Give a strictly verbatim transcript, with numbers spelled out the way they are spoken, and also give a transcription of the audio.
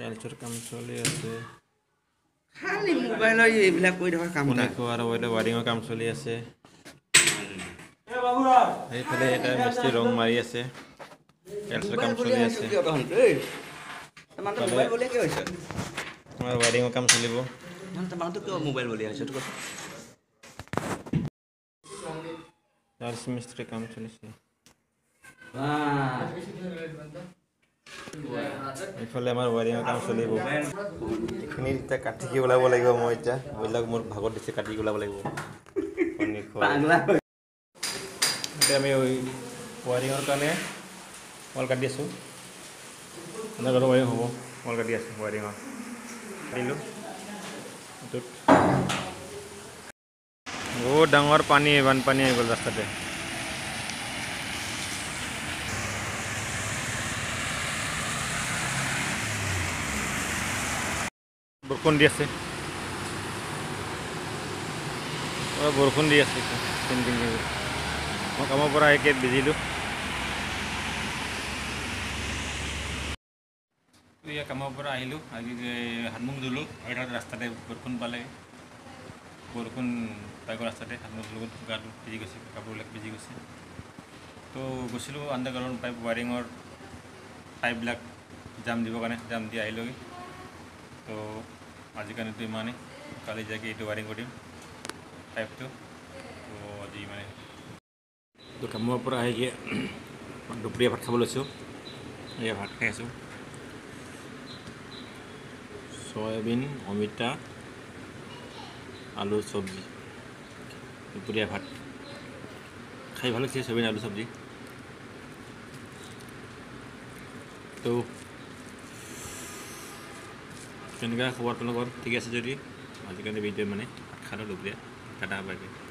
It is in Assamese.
টাইলছৰ কাম চলি আছে খালি মোবাইলৰ এইবিলাক কৰি থকা কাম কোনে কোৱাৰ ওইলে ৱাৰিঙৰ কাম চলি আছে এ বাবুৰা এইফালে এটা মিস্ত্ৰী ৰং মাৰি আছে টাইলছৰ কাম চলি আছে তোমাক মোবাইল বলে কি হৈছে আমাৰ ৱাৰিঙৰ কাম চলিব মানে তোমাক তো কিয় মোবাইল বলি আছে তো টাইলছ মিস্ত্ৰী কাম চলিছে এইফালে আমাৰ ৱাৰিঙৰ কাম চলিব এইখিনি এতিয়া কাটি কি ওলাব লাগিব মই এতিয়া বইলাক মোৰ ভাগত দিছে কাটি ওলাব লাগিব এতিয়া আমি ৱাৰিঙৰ কাৰণে ৱাল কাটি আছোঁ এনেকৈ ৱাৰিং হ'ব ৱাল কাটি আছোঁ ৱাৰিঙৰ কাটিলোঁ এইটোত বহুত ডাঙৰ পানী বানপানী আহি গ'ল ৰাস্তাতে বৰষুণ দি আছে বৰষুণ দি আছে কিন কিন মই কামৰ পৰা আহি কেত ভিজিলোঁ এয়া কামৰ পৰা আহিলোঁ আজি হাত মুখ ধুলোঁ আৰু ৰাস্তাতে বৰষুণ পালে বৰষুণ পাই গ'ল ৰাস্তাতে হাত মুখ ধুলোঁ গাটো ভিজি গৈছে কাপোৰবিলাক ভিজি গৈছে তো গৈছিলোঁ আণ্ডাৰগ্ৰাউণ্ড পাইপ ৱাৰিঙৰ পাইপবিলাক জাম দিবৰ কাৰণে জাম দি আহিলোগৈ তো আজি কাৰণেতো ইমানেই কালি যাই এইটো ৱাৰিং কৰিম পাইপটো তো আজি মানে তো কামৰ পৰা আহি দুপৰীয়া ভাত খাব লৈছোঁ এয়া ভাত খাই আছোঁ সয়াবিন অমিতা আলু চব্জি দুপৰীয়া ভাত খাই ভাল লাগিছে সয়াবিন আলু চব্জি তো কেনেকুৱা খবৰ আপোনালোকৰ ঠিক আছে যদি আজিকালি ভিডিঅ' মানে ভাত খালোঁ দুপৰীয়া টাটা বাই বাই